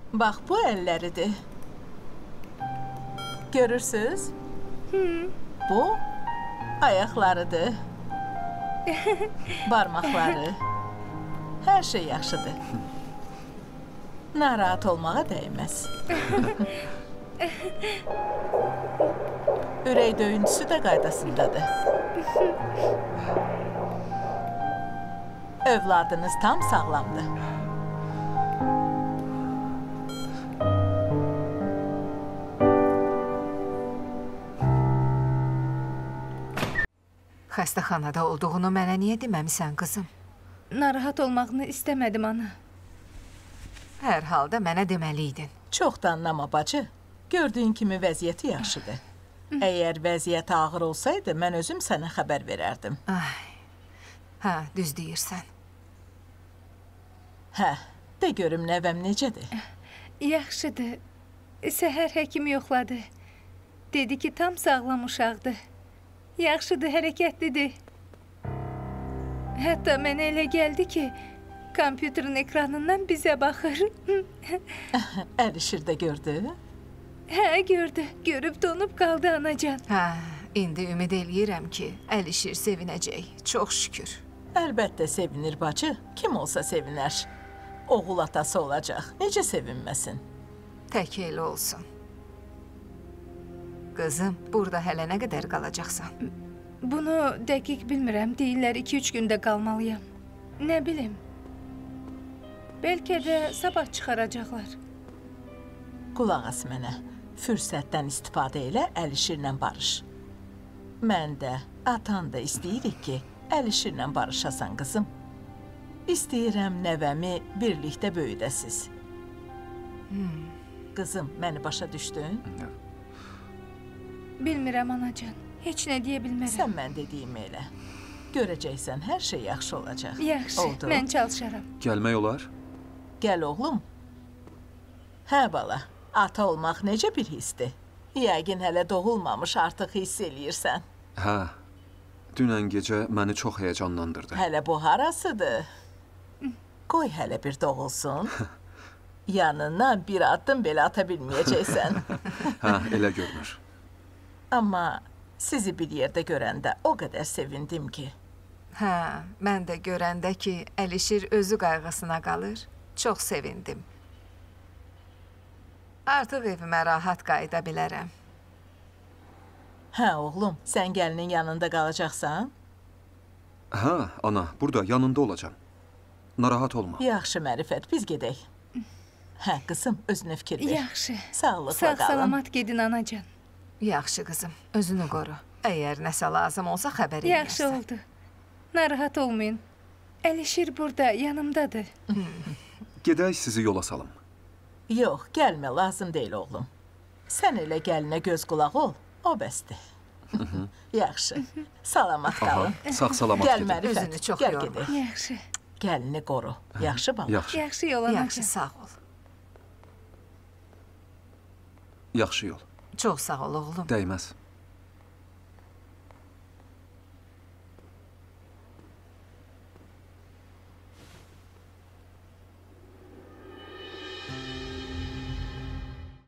Bax, bu əlləridir. Görürsünüz? Bu ayaqlarıdır. Barmaqları. Hər şey yaxşıdır. Narahat olmağa dəyməz. Ürək döyüntüsü də qaydasındadır. Övladınız tam sağlamdır. Xəstəxanada olduğunu mənə niyə deməmisən, qızım? Narahat olmağını istəmədim, ana. Hər halda mənə deməliydin. Çox da anlama, bacı. Gördüyün kimi vəziyyəti yaxşıdır. Əgər vəziyyət ağır olsaydı, mən özüm sənə xəbər verərdim. Hə, düz deyirsən. Hə, de görüm nəvəm necədir? Yaxşıdır. Səhər həkim yoxladı. Dedi ki, tam sağlam uşaqdır. Yaxşıdır, hərəkətlidir. Hətta mənə elə gəldi ki, kompüterin ekranından bizə baxır. Əlişir də gördü? Hə, gördü. Görüb donub qaldı anacan. Hə, indi ümid eləyirəm ki, Əlişir sevinəcək. Çox şükür. Əlbəttə sevinir, bacı. Kim olsa sevinər. Oğul atası olacaq. Necə sevinməsin? Tək elə olsun. Qızım, burada hələ nə qədər qalacaqsan? Bunu dəqiq bilmirəm. Deyirlər 2-3 gündə qalmalıyam. Nə bilim. Bəlkə də sabah çıxaracaqlar. Qulaq as mənə. Fürsətdən istifadə elə, Əlişirlə barış. Mən də, atan da istəyirik ki, Əlişirlə barışasan, qızım. İstəyirəm nəvəmi birlikdə böyüdəsiz. Qızım, məni başa düşdün? Bilmirəm, anacan. Heç nə deyə bilmərəm. Sən mən dediyimi elə. Görəcəksən, hər şey yaxşı olacaq. Yaxşı, oldu. Mən çalışaram. Gəlmək olar? Gəl, oğlum. Hə, bala, ata olmaq necə bir hissdir? Yəqin hələ doğulmamış artıq hiss eləyirsən. Hə, dünən gecə məni çox həyəcanlandırdı. Hələ bu harasıdır? Qoy hələ bir doğulsun. Yanından bir addım belə ata bilməyəcəksən. Hə, elə görünür. Amma sizi bir yerdə görəndə o qədər sevindim ki. Hə, mən də görəndə ki, Əlişir özü qayğısına qalır, çox sevindim. Artıq evimə rahat qayıda bilərəm. Hə, oğlum, sən gəlinin yanında qalacaqsan? Hə, ana, burada yanında olacam. Narahat olma. Yaxşı, Mərifət, biz gedək. Hə, qızım, özünə fikir ver. Yaxşı. Sağlıqla qalın. Sağ-salamat gedin, anacan. Yaxşı, qızım, özünü qoru. Əgər nəsə lazım olsa xəbər eləyərsən. Yaxşı oldu. Narahat olmayın. Əlişir burada, yanımdadır. Gedək sizi yola salım. Yox, gəlmə, lazım deyil, oğlum. Sən elə gəlinə göz qulaq ol, o bəsdir. Yaxşı, salamat qalın. Sağ-salamat Gəl, gedin. Mərifət, Özünü çox gəl yorma. gedək. Yaxşı. Gəlini qoru, yaxşı bala? Yaxşı, Yaxşı yol, anacan. Yaxşı, sağ ol. yaxşı yol. Çox sağ ol, oğlum. Dəyməz.